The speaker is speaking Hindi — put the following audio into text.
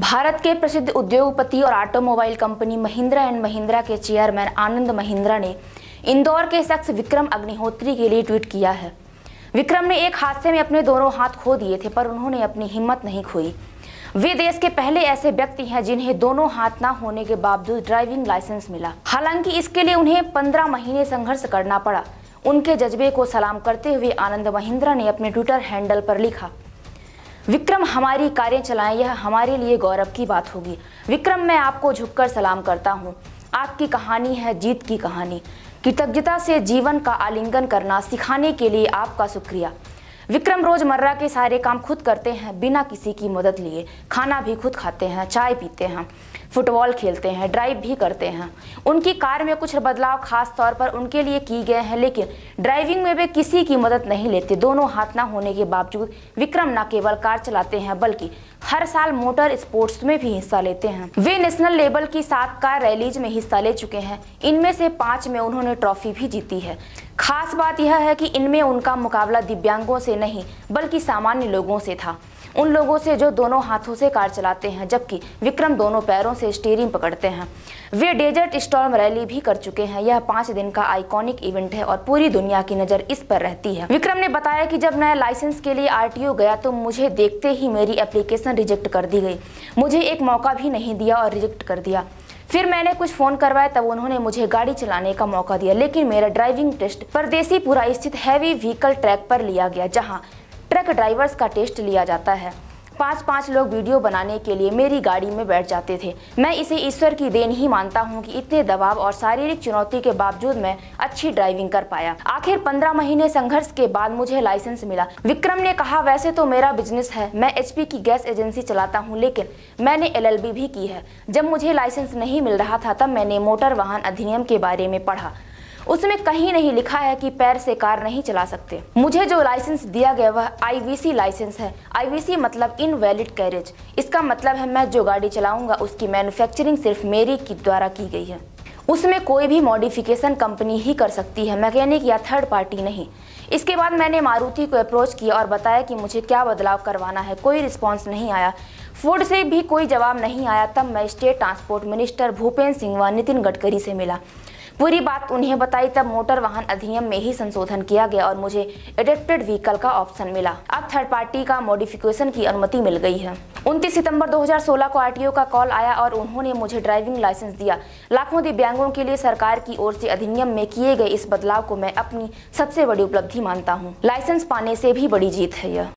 भारत के प्रसिद्ध उद्योगपति और automobile company Mahindra and Mahindra के चेयरमैन आनंद महिंद्रा ने इंदौर के शख्स विक्रम अग्निहोत्री के लिए ट्वीट किया है। विक्रम ने एक हादसे में अपने दोनों हाथ खो दिए थे, पर उन्होंने अपनी हिम्मत नहीं खोई। वे देश के पहले ऐसे व्यक्ति हैं जिन्हें दोनों हाथ ना होने के बावजूद ड्राइविंग लाइसेंस मिला। हालांकि इसके लिए उन्हें 15 महीने संघर्ष करना पड़ा। उनके जज्बे को सलाम करते हुए आनंद महिंद्रा ने अपने ट्विटर हैंडल पर लिखा, विक्रम हमारी कारें चलाएं, यह हमारे लिए गौरव की बात होगी। विक्रम, मैं आपको झुककर सलाम करता हूं। आपकी कहानी है जीत की कहानी। कृतज्ञता से जीवन का आलिंगन करना सिखाने के लिए आपका शुक्रिया। विक्रम रोजमर्रा के सारे काम खुद करते हैं, बिना किसी की मदद लिए। खाना भी खुद खाते हैं, चाय पीते हैं, फुटबॉल खेलते हैं, ड्राइव भी करते हैं। उनकी कार में कुछ बदलाव खास तौर पर उनके लिए किए गए हैं, लेकिन ड्राइविंग में वे किसी की मदद नहीं लेते। दोनों हाथ ना होने के बावजूद विक्रम न केवल कार चलाते हैं बल्कि हर साल मोटर स्पोर्ट्स में भी हिस्सा लेते हैं। वे नेशनल लेवल की 7 कार रैलीज में हिस्सा ले चुके हैं। इनमें से 5 में उन्होंने ट्रॉफी भी जीती है। खास बात यह है कि इनमें उनका मुकाबला दिव्यांगों से नहीं बल्कि सामान्य लोगों से था, उन लोगों से जो दोनों हाथों से कार चलाते हैं, जबकि विक्रम दोनों पैरों से स्टीयरिंग पकड़ते हैं। वे डेजर्ट स्टॉर्म रैली भी कर चुके हैं। यह 5 दिन का आइकॉनिक इवेंट है और पूरी दुनिया की नज़र इस पर रहती है। विक्रम ने बताया कि जब मैं लाइसेंस के लिए आरटीओ गया तो मुझे देखते ही मेरी एप्लीकेशन रिजेक्ट कर दी गई। मुझे एक मौका भी नहीं दिया और रिजेक्ट कर दिया। फिर मैंने कुछ फ़ोन करवाए, तब उन्होंने मुझे गाड़ी चलाने का मौका दिया, लेकिन मेरा ड्राइविंग टेस्ट परदेसीपुरा स्थित हैवी व्हीकल ट्रैक पर लिया गया, जहां ट्रक ड्राइवर्स का टेस्ट लिया जाता है। 5-5 लोग वीडियो बनाने के लिए मेरी गाड़ी में बैठ जाते थे। मैं इसे ईश्वर की देन ही मानता हूं कि इतने दबाव और शारीरिक चुनौती के बावजूद मैं अच्छी ड्राइविंग कर पाया। आखिर 15 महीने संघर्ष के बाद मुझे लाइसेंस मिला। विक्रम ने कहा, वैसे तो मेरा बिजनेस है, मैं एचपी की गैस एजेंसी चलाता हूं, लेकिन मैंने एलएलबी भी की है। जब मुझे लाइसेंस नहीं मिल रहा था तब मैंने मोटर वाहन अधिनियम के बारे में पढ़ा। उसमें कहीं नहीं लिखा है कि पैर से कार नहीं चला सकते। मुझे जो लाइसेंस दिया गया वह आईवीसी लाइसेंस है। आईवीसी मतलब इनवैलिड कैरेज। इसका मतलब है मैं जो गाड़ी चलाऊंगा उसकी मैन्युफैक्चरिंग सिर्फ मेरी की द्वारा की गई है। उसमें कोई भी मॉडिफिकेशन कंपनी ही कर सकती है, मैकेनिक या थर्ड पार्टी नहीं। इसके बाद मैंने मारुति को अप्रोच किया और बताया कि मुझे क्या बदलाव करवाना है। कोई रिस्पॉन्स नहीं आया। फोर्ड से भी कोई जवाब नहीं आया। तब मैं state transport minister Bhupendra Singh व नितिन गडकरी से मिला। पूरी बात उन्हें बताई। तब मोटर वाहन अधिनियम में ही संशोधन किया गया और मुझे एडेप्टेड व्हीकल का ऑप्शन मिला। अब थर्ड पार्टी का मॉडिफिकेशन की अनुमति मिल गई है। 29 सितंबर 2016 को आरटीओ का कॉल आया और उन्होंने मुझे ड्राइविंग लाइसेंस दिया। लाखों दिव्यांगों के लिए सरकार की ओर से अधिनियम में किए गए इस बदलाव को मैं अपनी सबसे बड़ी उपलब्धि मानता हूँ। लाइसेंस पाने से भी बड़ी जीत है यह।